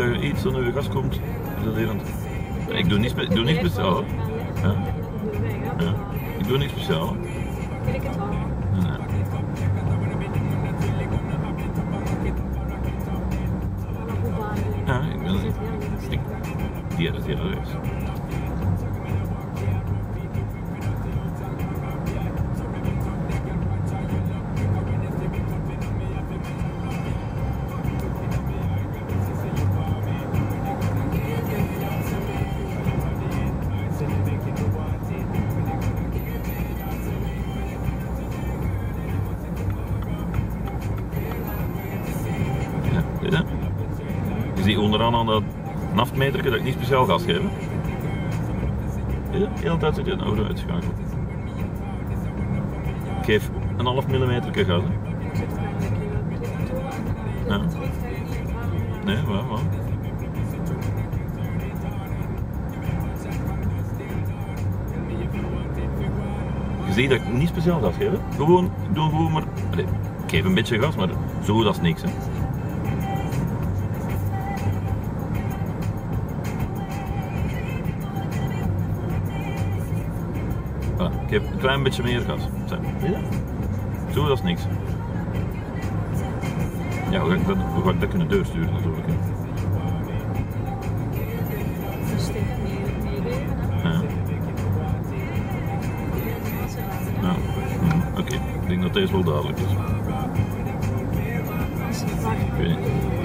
dat je iets onder je gas komt, is dat irritant. Ik doe niks speciaal. Ja. Ja. Ik doe niks speciaal. Wil ik het wel? Nee. Ja, ik ben die is. Je ziet onderaan aan dat naftmeter dat ik niet speciaal gas geef. Ja, de hele tijd zit je een auto uitschakelen. Ik geef een half millimeter gas. Hè. Ja. Nee, waar. Je ziet dat ik niet speciaal gas geef. Hè. Gewoon, ik doe gewoon maar. Allez, ik geef een beetje gas, maar zo goed als niks. Hè. Ik heb een klein beetje meer gas. Ja. Zo, dat is niks. Ja, hoe ga ik dat kunnen doorsturen natuurlijk. Hè? Ja. Ja. Oké, ik denk dat deze wel duidelijk is. Wacht. Ik weet niet.